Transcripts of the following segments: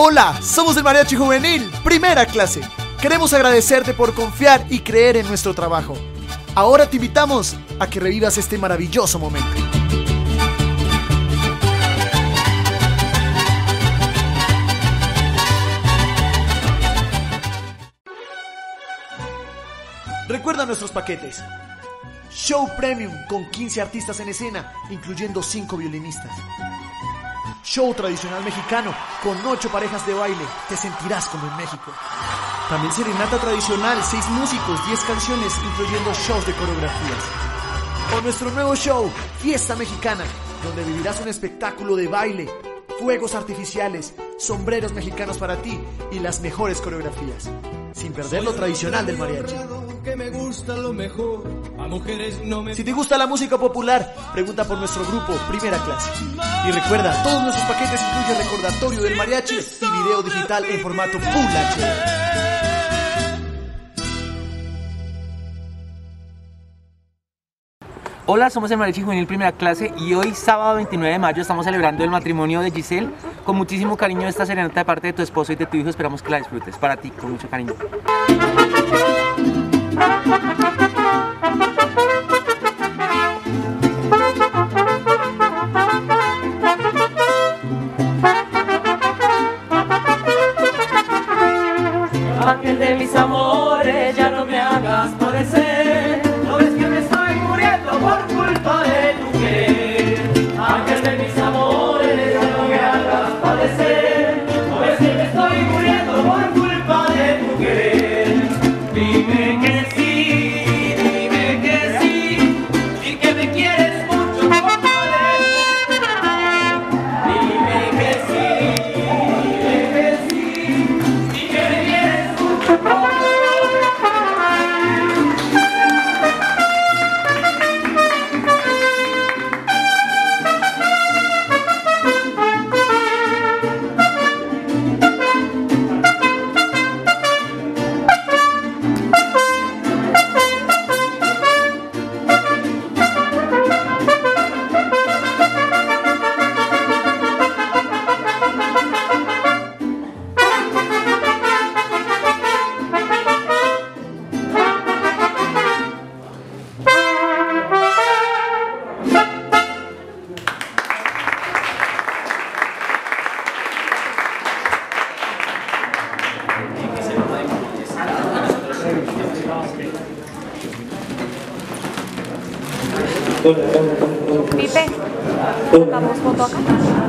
Hola, somos el Mariachi Juvenil, primera clase. Queremos agradecerte por confiar y creer en nuestro trabajo. Ahora te invitamos a que revivas este maravilloso momento. Recuerda nuestros paquetes. Show Premium con 15 artistas en escena, incluyendo 5 violinistas. Show tradicional mexicano con 8 parejas de baile, te sentirás como en México. También serenata tradicional, 6 músicos, 10 canciones, incluyendo shows de coreografías. O nuestro nuevo show, Fiesta Mexicana, donde vivirás un espectáculo de baile, fuegos artificiales, sombreros mexicanos para ti y las mejores coreografías, sin perder lo tradicional del mariachi. Si te gusta la música popular, pregunta por nuestro grupo Primera Clase. Y recuerda, todos nuestros paquetes incluyen recordatorio del mariachi y video digital en formato Full HD. Hola, somos el Mariachi Juvenil Primera Clase y hoy, sábado 29 de mayo, estamos celebrando el matrimonio de Giselle. Con muchísimo cariño esta serenata de parte de tu esposo y de tu hijo, esperamos que la disfrutes. Para ti, con mucho cariño. Ángel de mis amores, ya no me hagas padecer. No ves que me estoy muriendo por culpa de tu querer. Ángel de mis amores, ya no me hagas padecer. No ves que me estoy muriendo por culpa de tu querer. Dime que sí, y que me quieres mucho como parece. Dime que sí, y que me quieres mucho como parece. Pipe, ¿sacamos foto acá?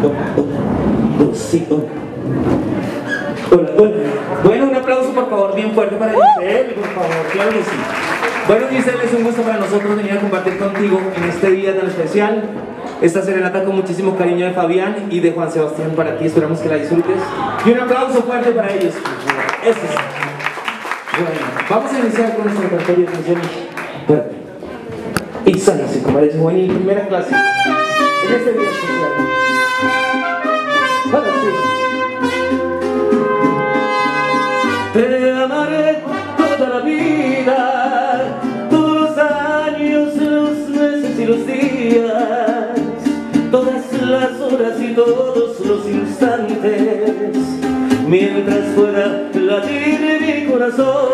Hola. Bueno, un aplauso por favor bien fuerte para Giselle, por favor, claro que sí. Bueno, Giselle, es un gusto para nosotros venir a compartir contigo en este día tan especial. Esta serenata con muchísimo cariño de Fabián y de Juan Sebastián para ti, esperamos que la disfrutes. Y un aplauso fuerte para ellos. Eso es. Bueno, vamos a iniciar con nuestro repertorio de canciones. Y sale así como Mariachi Juvenil Primera Clase en este día especial. Ahora sí. Te amaré toda la vida, todos los años, los meses y los días, todas las horas y todos los instantes, mientras pueda latir mi corazón.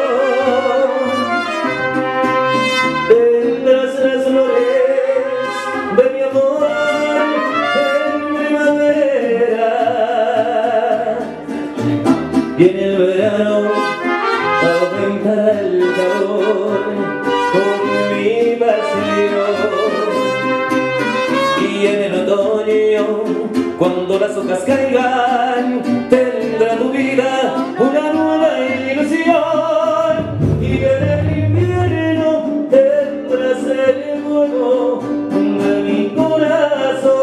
Tendrás las flores de mi amor en primavera, y en el verano aumentará el calor con mi pasión, y en el otoño, cuando las hojas caigan, tendrá tu vida una nueva ilusión, y en el invierno tendrás el fuego de mi corazón.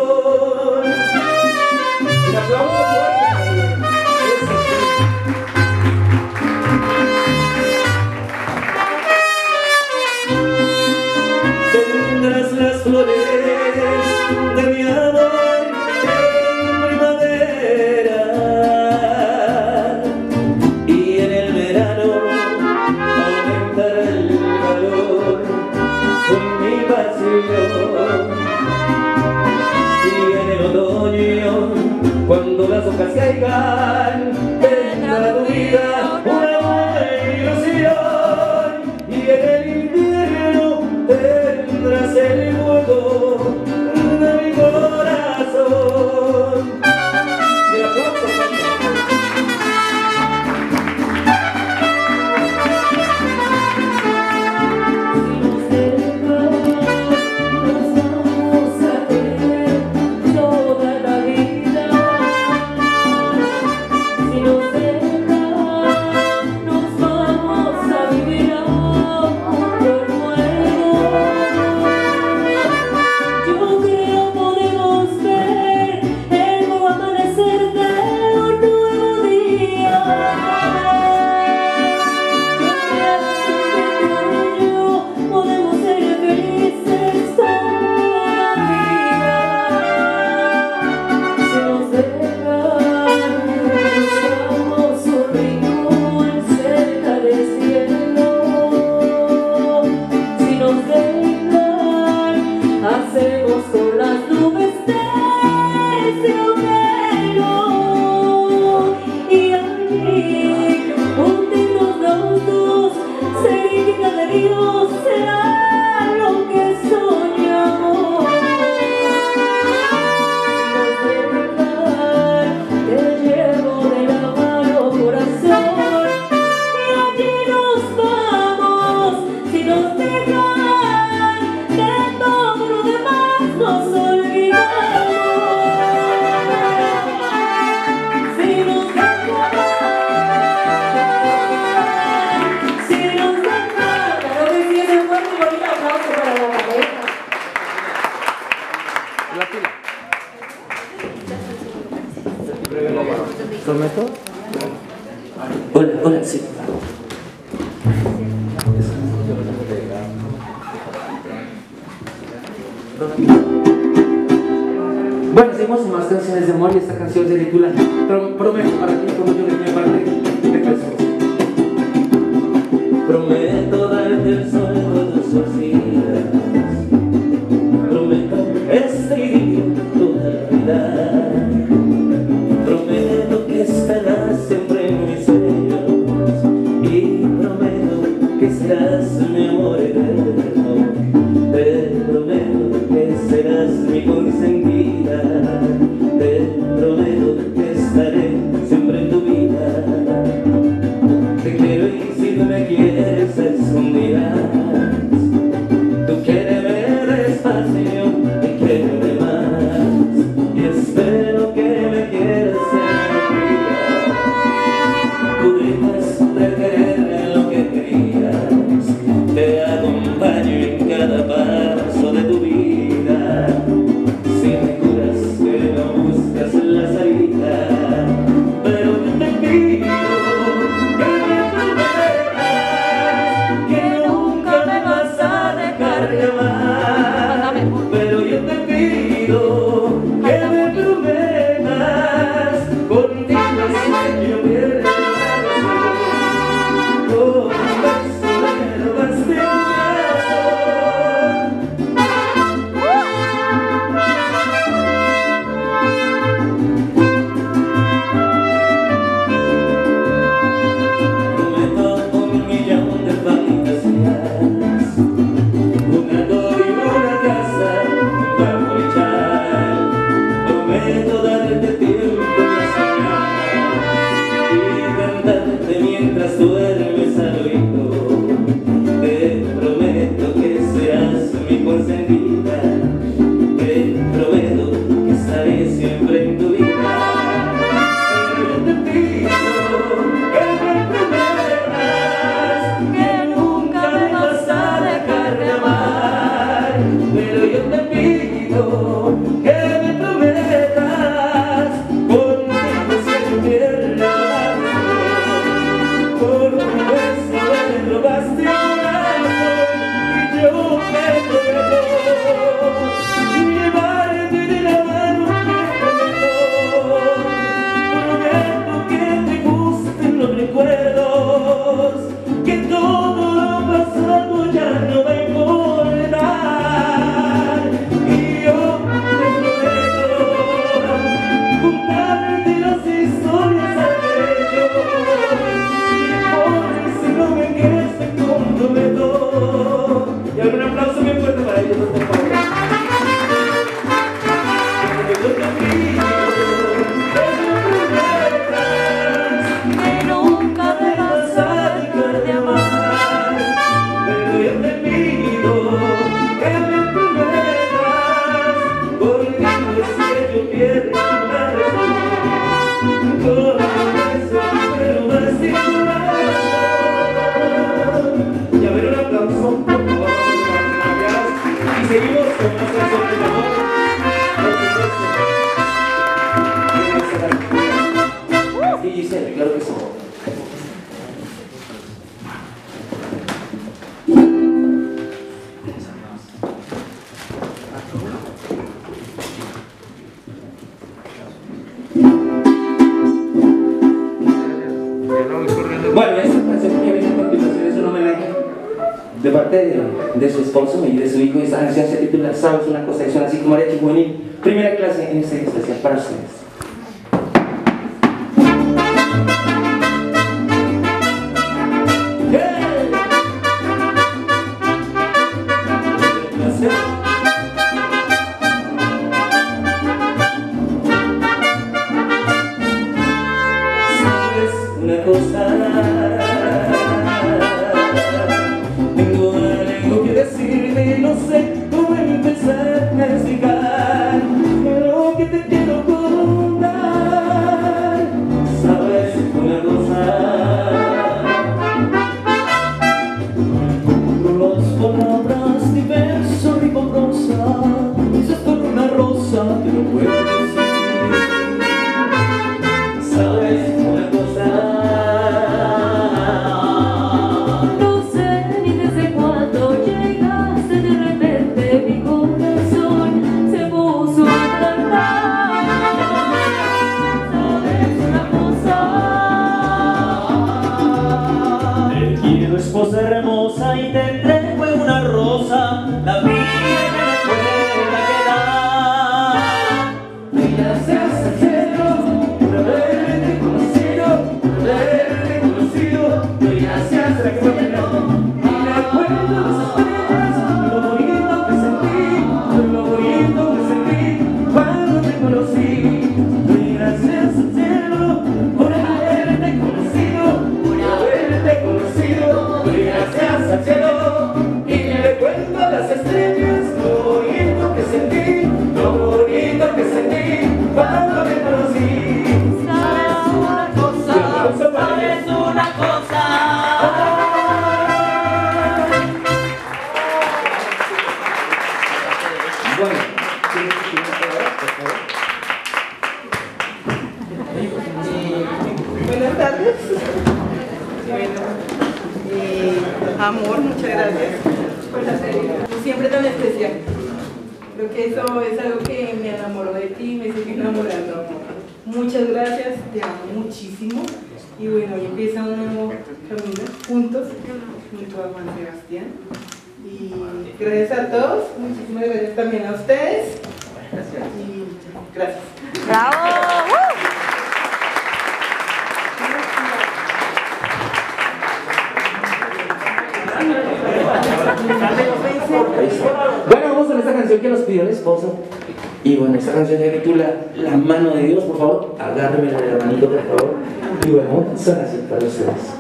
Un aplauso fuerte. Tendrás las flores de mi amor en primavera, Hola, sí. Bueno, seguimos más canciones de amor y esta canción se titula Prometo para ti como yo que me parte de Jesús. Prometo darte el sol todos los días. Prometo escribir toda la vida. Prometo que estarás siempre en mis sueños. Y prometo que serás mi amor eterno. Te prometo que serás mi consentida. Te prometo que estaré siempre en tu vida. Te quiero y si tú me quieres escondidas. Tú quiéreme despacio y quiéreme más. Y espero que me quieras en tu vida. Tú dejas de querer lo que querías. Te acompaño en cada paso de tu vida. Si me curas que no buscas la salida. Pero yo te pido que me prometas que nunca me vas a dejar de amar. Pero yo te pido que me prometas contigo sueño pierde la razón. Con un beso me robaste un corazón. Prometo un millón de fantasías, un gato y una casa para aprovechar. Prometo darte tiempo para soñar y cantarte mientras duermes al oído. Te prometo que serás mi consentida. Te prometo que estaré siempre en tu vida. Pero yo te pido que me prometas que nunca me vas a dejar de amar. Pero yo te pido que me prometas contigo siempre pierde la razón. Por un beso me robaste un corazón y yo te prometo llevarte de la mano prometo que te gusten los recuerdos, que todo lo pasado ya no va a importar. Y yo te prometo contarte las historias al derecho. Y por si no me quieres te comprometo. Y algún aplauso bien fuerte para ellos, por favor. Porque yo te pido que me prometas Que nunca me vas a dejar de amar. Pero yo te pido que me prometas contigo es que yo pierdo la razón. Con eso pero más sin corazón. Y a ver un aplauso por favor. Gracias. Y seguimos con más canciones de amor. Sí, Giselle, claro que sí. Bueno, esta canción que viene a continuación es un homenaje de parte de su esposo y de su hijo. Esta canción se titula Sabes una cosa, y suena así como mariachi juvenil. Primera clase en este día especial para ustedes. Sabes una cosa, tengo algo que decirte y no sé cómo empezar a explicar lo que te quiero contar. rosa y te entrego una rosa, la vida que me pueda quedar. Y gracias al cielo por haberte conocido, por haberte conocido. Doy gracias al cielo y recuerdo las estrellas, lo bonito que sentí, lo bonito que sentí cuando te conocí. Doy gracias al cielo por haberte conocido, por haberte conocido. Doy gracias al cielo y recuerdo las estrellas, lo bonito que sentí, lo bonito que sentí cuando te conocí. ¿Sabes una cosa? ¿Sabes una cosa? Bueno, Buenas tardes. Bueno, amor, muchas gracias por la serie. Siempre tan especial. Creo que eso es algo que me enamoró de ti y me sigue enamorando, amor. Muchas gracias, te amo muchísimo. Y bueno, hoy empieza un nuevo camino juntos, junto a Juan Sebastián. Y gracias a todos, muchísimas gracias también a ustedes. Gracias. Y gracias. ¡Bravo! Bueno, vamos con esta canción que nos pidió el esposo. Y bueno, esta canción se titula La mano de Dios. Por favor, agárreme la manito, por favor. Y bueno, son así para ustedes.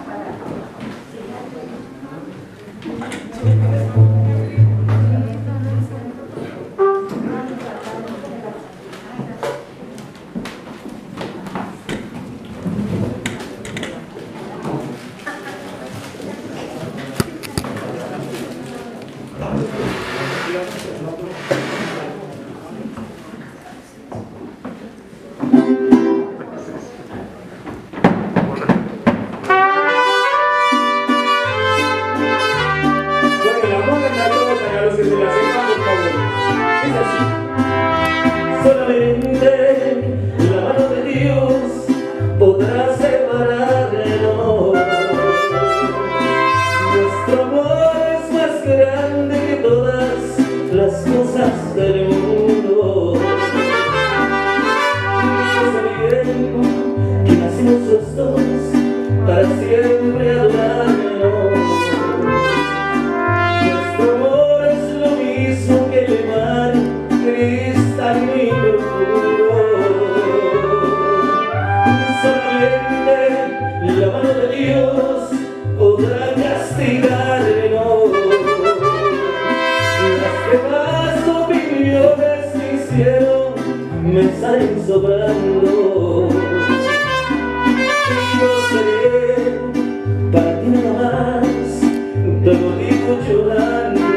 Solamente la mano de Dios podrá separarnos. Nuestro amor es más grande que todas las cosas del mundo. Yo sé bien que nacimos los dos para siempre adorarnos. Nuestro amor es lo mismo que el mar cristalino y profundo. Solamente la mano de Dios podrá castigarnos. Las demás opiniones que hicieron me salen sobrando. Y yo seré para ti nada más, te lo digo llorando.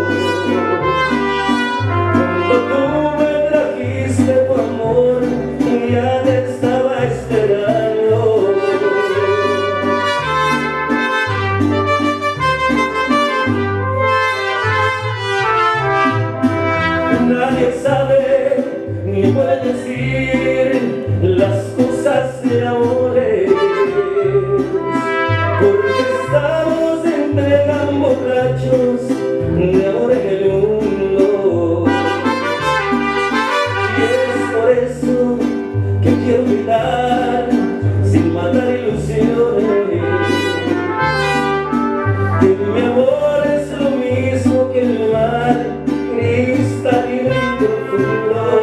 Cuando tú me trajiste tu amor, ya te estaba esperando. Nadie sabe ni puede decir las cosas de amores, porque estamos entre tan borrachos de amor en el mundo. Y es por eso que quiero gritar sin matar ilusiones, que mi amor es lo mismo que el mar cristalino y profundo.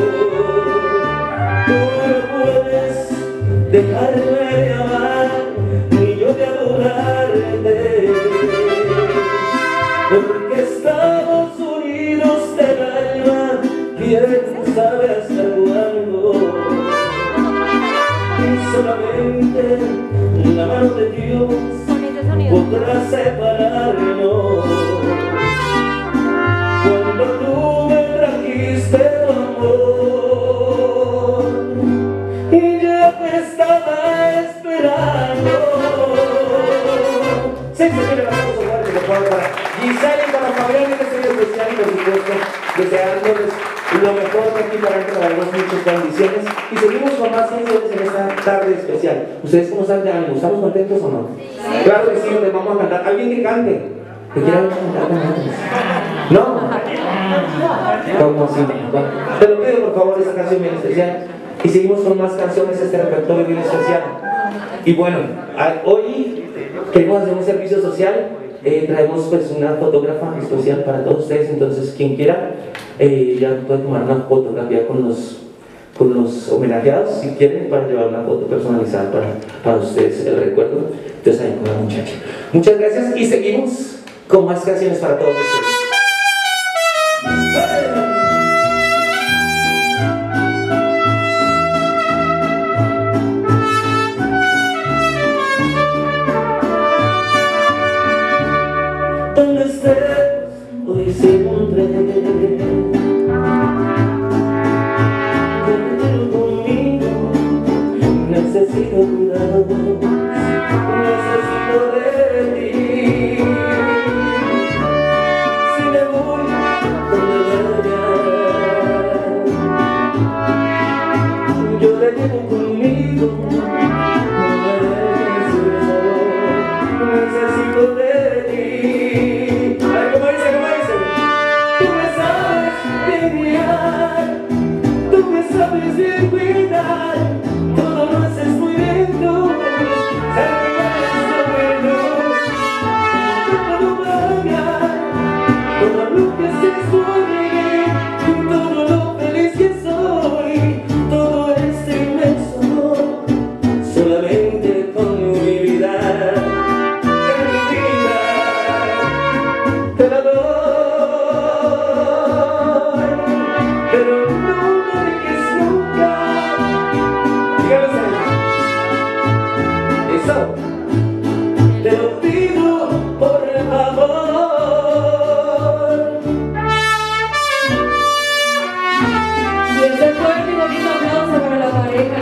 Tú no puedes dejarme de amar ni yo de adorarte, porque estamos unidos del alma, quién sabe hasta cuándo. Y solamente la mano de Dios podrá separarnos. Cuando tú me trajiste tu amor y ya te estaba esperando. Sí, señores, vamos a hablar de por favor para Giselle y para Fabián en este día especial y por supuesto deseándoles lo mejor de aquí para entregarnos muchas bendiciones y seguimos con más canciones en esta tarde especial. ¿Ustedes cómo están de ánimo? ¿Estamos contentos o no? Sí. Claro que sí, les vamos a cantar. ¿Alguien que cante? ¿Que quiera cantar con nosotros? ¿No? ¿Cómo así? Te lo pido por favor, esta canción bien especial. Y seguimos con más canciones, este repertorio bien especial. Y bueno, hoy queremos hacer un servicio social. Traemos pues una fotógrafa especial para todos ustedes, entonces quien quiera ya puede tomar una fotografía con los homenajeados si quieren, para llevar una foto personalizada para ustedes, el recuerdo. Entonces ahí con la muchacha. Muchas gracias y seguimos con más canciones para todos ustedes. Donde estés, hoy siempre quiero conmigo, necesito cuidados, necesito de ti. Si me voy, donde vaya, yo te llevo conmigo, no me dejes solo, necesito de ti. Sabes bien cuidar, todo lo haces muy bien tú. Sabes lo bueno, todo lo vaya, todo lo que haces por mí, todo lo feliz que soy, todo este inmenso amor, solamente con mi vida, te la doy, pero no. Te lo pido por favor. Y este fuerte y bonito aplauso para la pareja.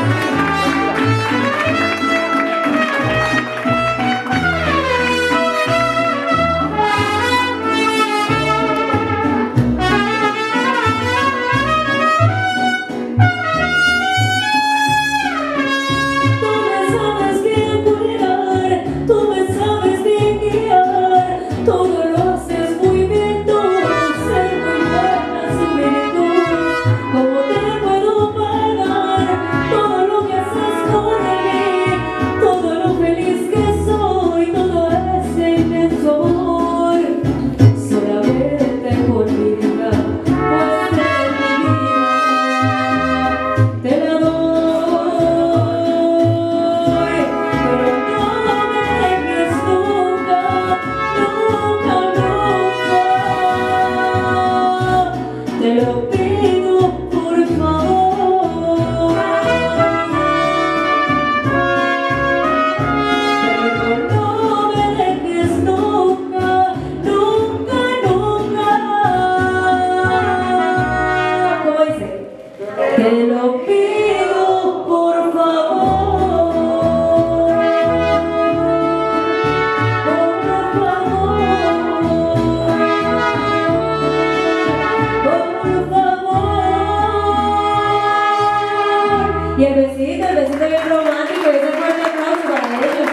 Y el besito bien romántico, y ese fuerte aplauso para ellos.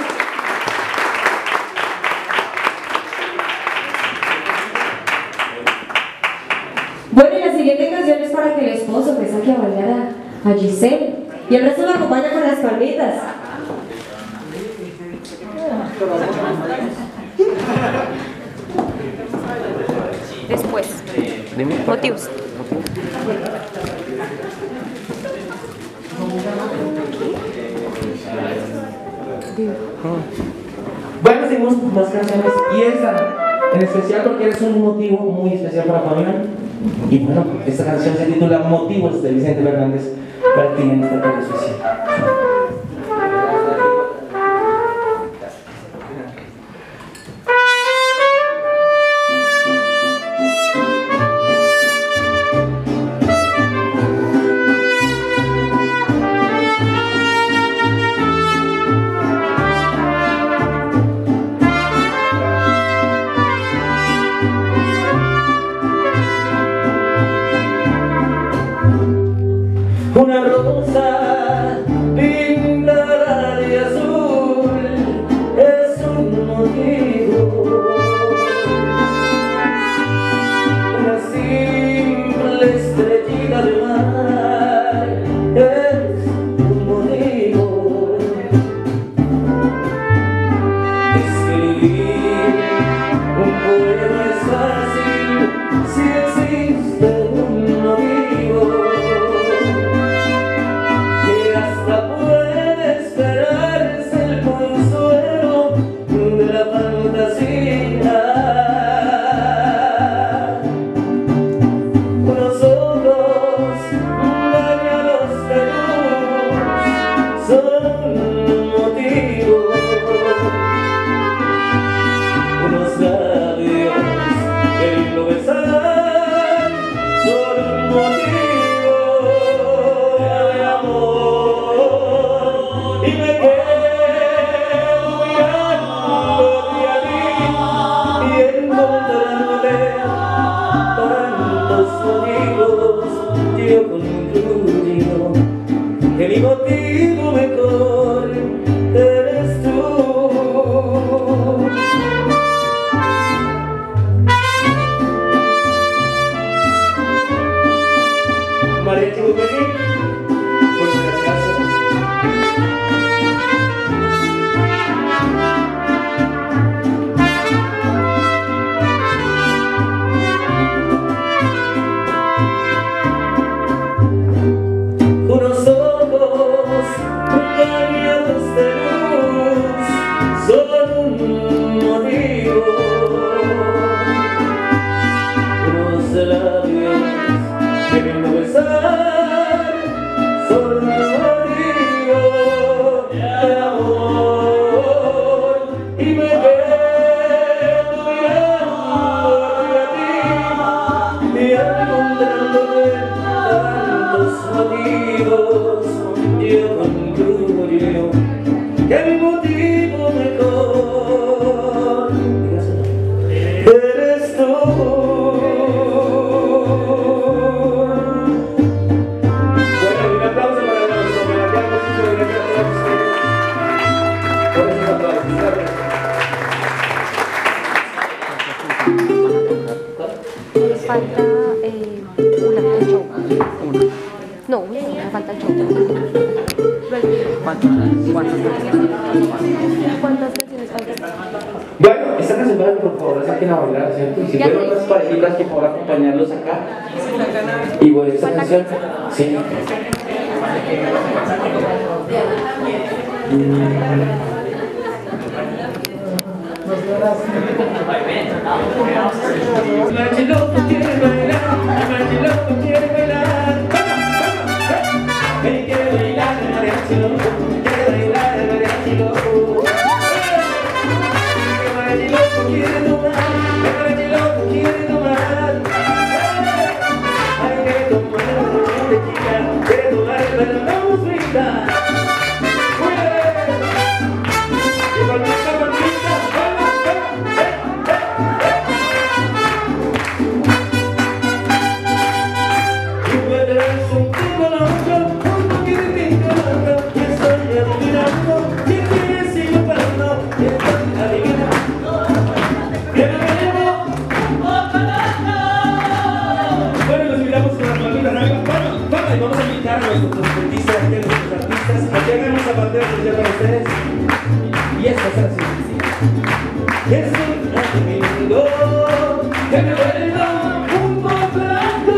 Bueno, y la siguiente canción es para que el esposo me saque a bailar a Giselle. Y el resto lo acompaña con las palmitas. Después. Motivos. Bueno, seguimos con más canciones y esta en especial porque es un motivo muy especial para Fabián. Y bueno, esta canción se titula Motivos de Vicente Fernández para ti en esta tarde especial. encontrándole tantos motivos, yo concluyo que mi motivo mejor eres tú. María Chibupeni, por si acaso. Unos ojos bañados de luz son un motivo, unos labios queriendo besar son un motivo de amor, y me quedo mirándote a ti y encontrándole tantos motivos, yo concluyo que mi motivo mejor eres tú. Bueno, un aplauso para los homenajeados, muchas gracias a todos ustedes por esos aplausos. Les falta una el show. No, me falta el show. ¿Cuántas canciones faltan? Bueno, esta canción para que por favor la saquen a bailar, ¿cierto? Y si fueron otras parejitas que por favor acompañarlos acá. Y bueno, esta canción, sí. Mariachi loco quiere bailar, mariachi loco quiere bailar. Ven, quiere bailar, mariachi loco, quiere bailar, mariachi loco. Mariachi loco quiere tomar, mariachi loco quiere tomar. Hay que tomar una tequila, quiere tomar, pero vamos a brindar. Y palmita, palmita, vamos, y puedes un poco loco, un poquitito loco, y estoy adivinando, y quieres sigo parando, y estoy adivinando, que me llevo un poco loco. Bueno, los invitamos con las palmitas arriba, vamos, y vamos a invitar a nuestros artistas, a que hagan un zapateo especial para ustedes. Y esto es así. Es un amigo que me vuelva un poco loco.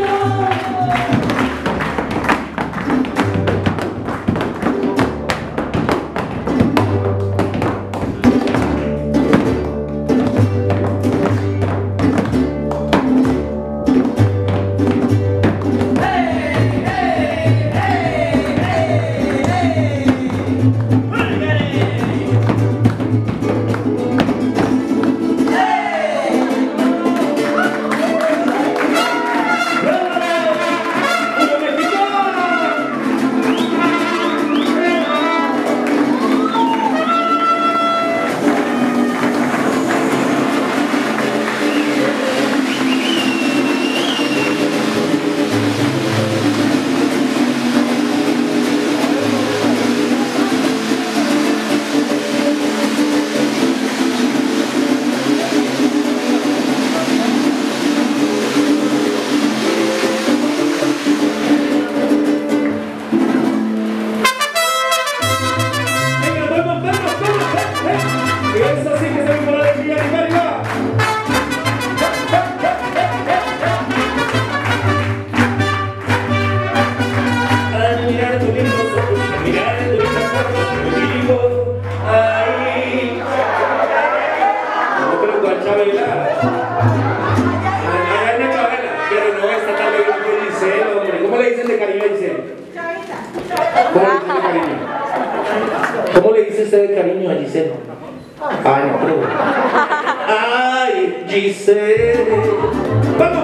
¿Cómo le dice usted de cariño a Giselle? Ay, no, pero... Ay, Giselle. Vamos.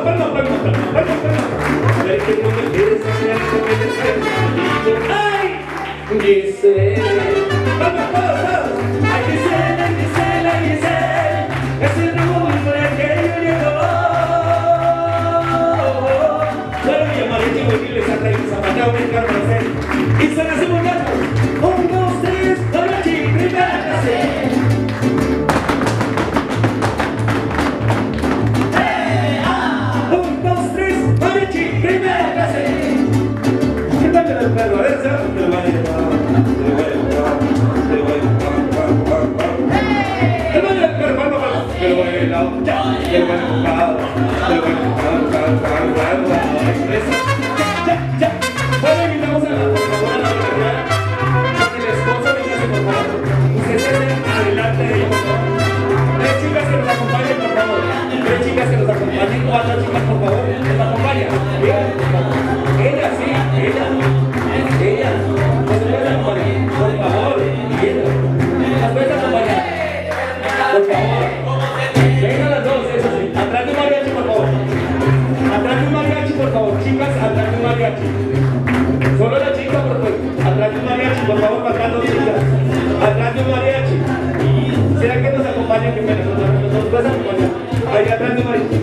A ver qué no me quieres hacer, ay, Giselle. Vamos, todos. Ay, Giselle. Es el nombre que yo llevo. Te lo voy a empujar. Te lo voy a empujar. Eso. Ya. Bueno, invitamos por favor, a la secretaria. Porque el esposo venga, por favor. Usted se adelante de ella, por favor. 3 chicas que nos acompañen, por favor. 3 chicas que nos acompañen. 4 chicas, por favor. Nos acompañan. Bien. Ella, sí. Ella. Nos puede acompañar. Por favor. Bien. Nos puede acompañar. Por favor. Vengan las dos, eso sí. Atrás de un mariachi, por favor. Atrás de un mariachi, por favor. Chicas, atrás de un mariachi. Solo la chica, por favor. Atrás de un mariachi, por favor, faltando chicas. Atrás de un mariachi. ¿Será que nos acompañan primero? Nos puedes acompañar. Ahí atrás de un mariachi.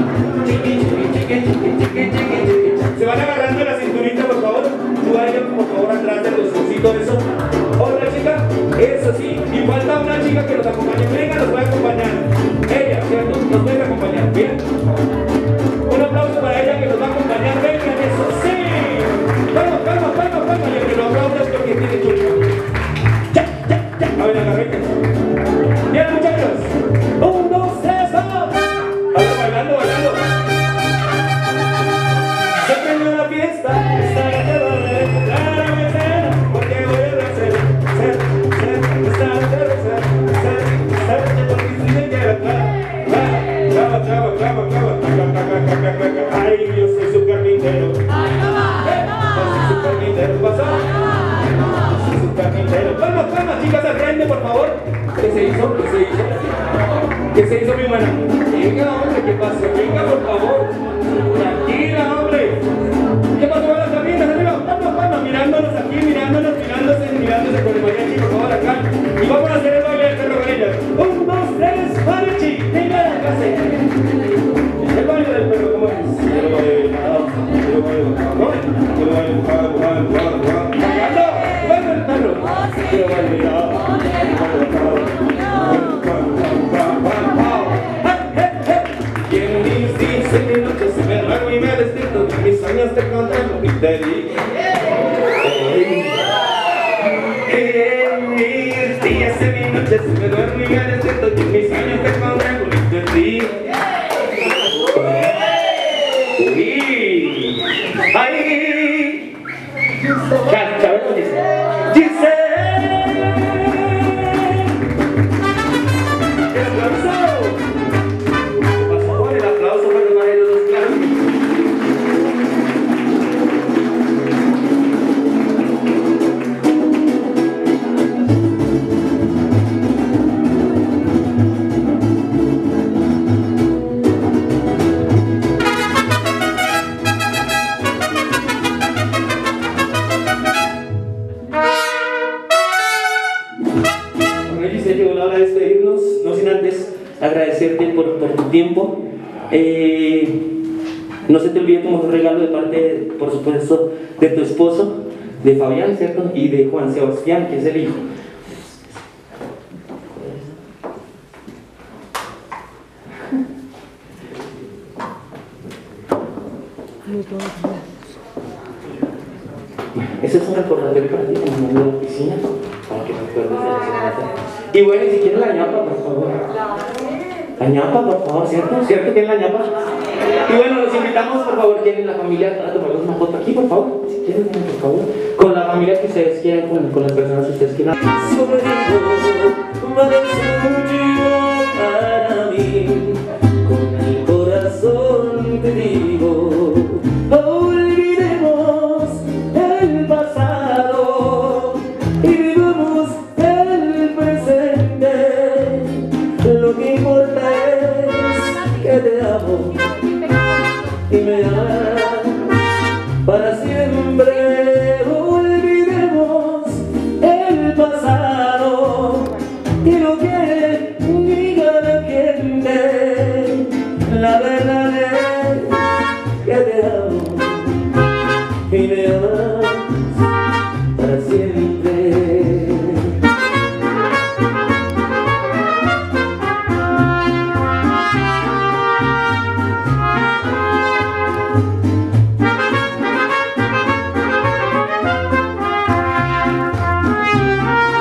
Se van agarrando la cinturita, por favor. Tú vaya, por favor, atrás de los ositos, eso. Otra chica, eso sí. Y falta una chica que nos acompañe. Venga, nos puede acompañar. Ella, ¿cierto? Nos puede acompañar. Bien. Un aplauso para ella que nos va a acompañar. Venga, eso sí. Vamos. Y el que lo aplauda es porque tiene chucha. Ya. A ver, agarrete. Bien, muchachos. 1, 2, 3, vamos. A ver, bailando. Se prende una fiesta. Esta noche va a recuperar a mi escena. Porque voy a hacer. Esta noche va a ser. Porque si me quiere clava. Ay, yo soy su carpintero. ¿Pasó? Soy su carpintero. Vamos, chicas, al frente, por favor. ¿Qué se hizo, mi hermana? Venga, hombre, ¿qué pasó? Venga, por favor. Tranquila, hombre. ¿Qué pasó con las carpitas, arriba? Vamos, mirándonos aquí, mirándose con el mariachi, por favor, acá. Y vamos a hacer el baile del perro con ellas. 1, 2, 3, mariachi. Venga, la clase. El baile del perro, ¿cómo es? Quien dice que noche se me duermo y me despierto, que mis sueños te contemplo y te digo. En mis días en mi noche se me duermo y me despierto, que mis sueños te contemplo y te digo. ¡Ay! Chabelo dice. ¡El aplauso! Por favor, el aplauso para el marido de los claros. Llegó la hora de despedirnos, no sin antes agradecerte por tu tiempo. No se te olvide tu mejor regalo de parte, por supuesto, de tu esposo, de Fabián, ¿cierto? Y de Juan Sebastián, que es el hijo. Ese es un recordatorio para ti, como nombre de la oficina, para que te acuerdes de la serenata. Y bueno, y si quieres la ñapa, por favor. La ñapa, por favor, ¿cierto? ¿Cierto que es la ñapa? Y bueno, los invitamos, por favor, tienen la familia a tomarnos una foto aquí, por favor. Si quieren, por favor. Con la familia que ustedes quieran, con las personas que ustedes quieran. Para mí, con el corazón te digo, olvidemos el pasado y vivamos el presente. Lo que importa es que te amo y me amas para siempre. Olvidemos el pasado y lo que diga la gente. La verdad es que te amo y me amas para siempre.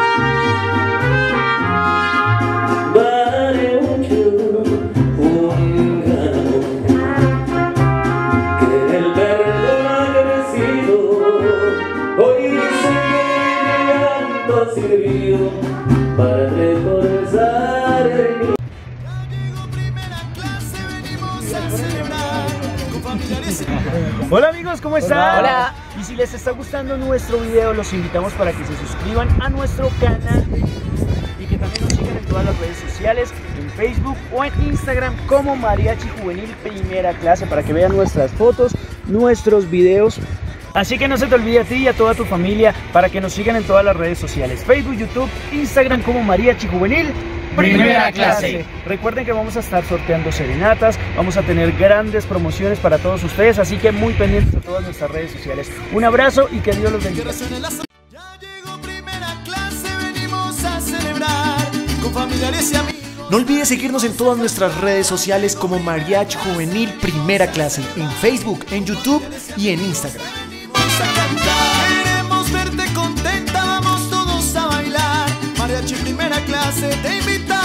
Vale mucho un Hola amigos, ¿cómo están? Hola. Y si les está gustando nuestro video, los invitamos para que se suscriban a nuestro canal y que también nos sigan en todas las redes sociales, en Facebook o en Instagram como Mariachi Juvenil Primera Clase, para que vean nuestras fotos, nuestros videos. Así que no se te olvide a ti y a toda tu familia para que nos sigan en todas las redes sociales, Facebook, YouTube, Instagram como Mariachi Juvenil Primera Clase. Recuerden que vamos a estar sorteando serenatas, vamos a tener grandes promociones para todos ustedes, así que muy pendientes de todas nuestras redes sociales. Un abrazo y que Dios los bendiga. Ya llegó Primera Clase, venimos a celebrar con familiares y amigos. No olvides seguirnos en todas nuestras redes sociales como Mariachi Juvenil Primera Clase, en Facebook, en YouTube y en Instagram. Queremos verte contenta, vamos todos a bailar. Mariachi Primera Clase te invita.